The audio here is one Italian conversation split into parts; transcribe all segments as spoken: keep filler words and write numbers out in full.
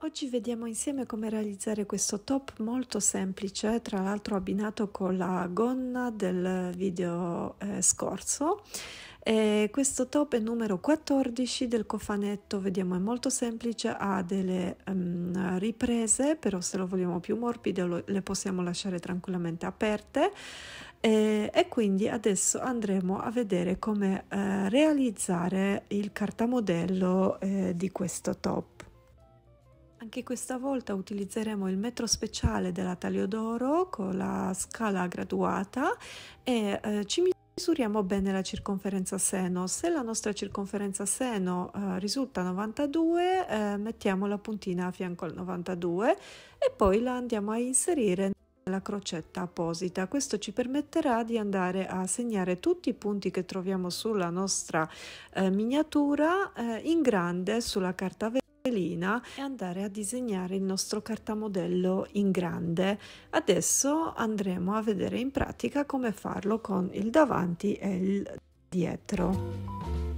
Oggi vediamo insieme come realizzare questo top molto semplice, tra l'altro abbinato con la gonna del video eh, scorso. E questo top è numero quattordici del cofanetto, vediamo è molto semplice, ha delle um, riprese, però se lo vogliamo più morbido lo, le possiamo lasciare tranquillamente aperte. E, e quindi adesso andremo a vedere come eh, realizzare il cartamodello eh, di questo top. Anche questa volta utilizzeremo il metro speciale della Taglio d'Oro con la scala graduata e eh, ci misuriamo bene la circonferenza seno. Se la nostra circonferenza seno eh, risulta novantadue, eh, mettiamo la puntina a fianco al novantadue e poi la andiamo a inserire nella crocetta apposita. Questo ci permetterà di andare a segnare tutti i punti che troviamo sulla nostra eh, miniatura eh, in grande sulla carta vera e andare a disegnare il nostro cartamodello in grande. Adesso andremo a vedere in pratica come farlo con il davanti e il dietro.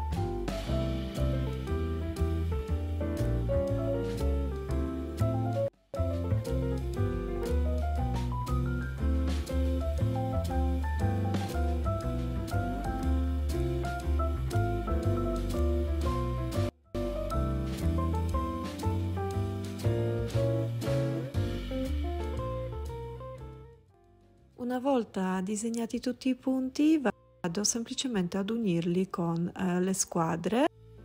Una volta disegnati tutti i punti, vado semplicemente ad unirli con eh, le squadre.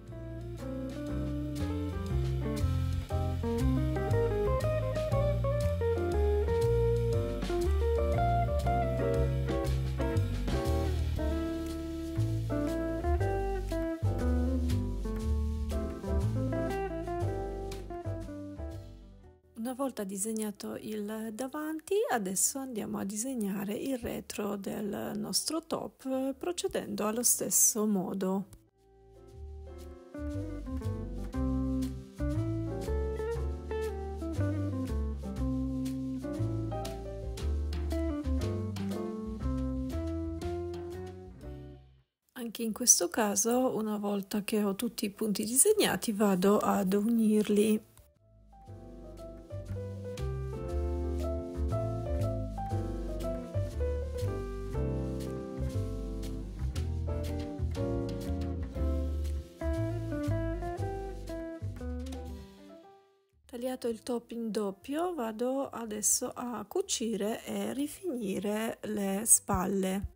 Una volta disegnato il davanti, adesso andiamo a disegnare il retro del nostro top procedendo allo stesso modo. Anche in questo caso, una volta che ho tutti i punti disegnati, vado ad unirli. Tagliato il top in doppio, vado adesso a cucire e rifinire le spalle.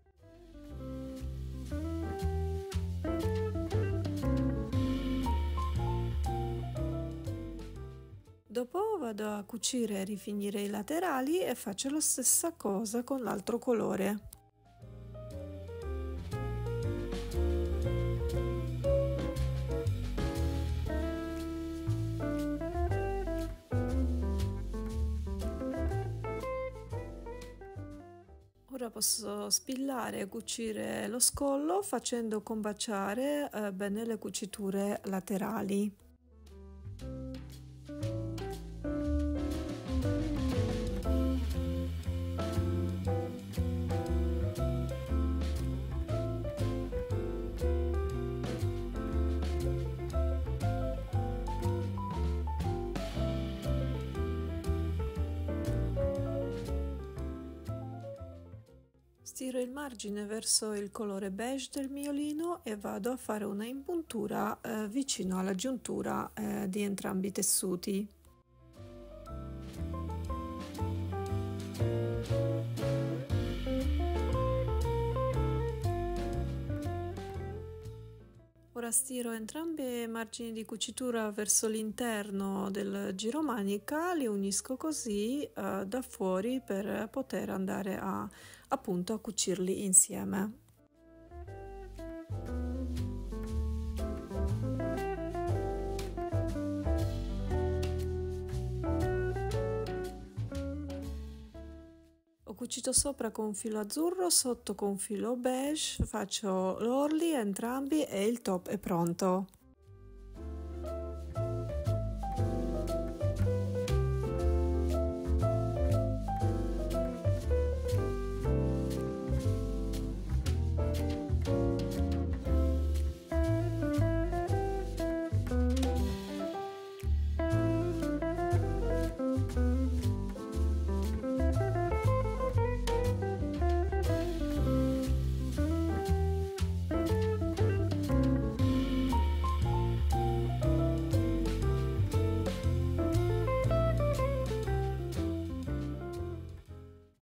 Dopo vado a cucire e rifinire i laterali e faccio la stessa cosa con l'altro colore. Ora posso spillare e cucire lo scollo facendo combaciare eh, bene le cuciture laterali. Stiro il margine verso il colore beige del mio lino e vado a fare una impuntura eh, vicino alla giuntura eh, di entrambi i tessuti. Ora stiro entrambi i margini di cucitura verso l'interno del giromanica, li unisco così eh, da fuori per poter andare a appunto a cucirli insieme. Ho cucito sopra con filo azzurro, sotto con filo beige, faccio l'orli entrambi e il top è pronto.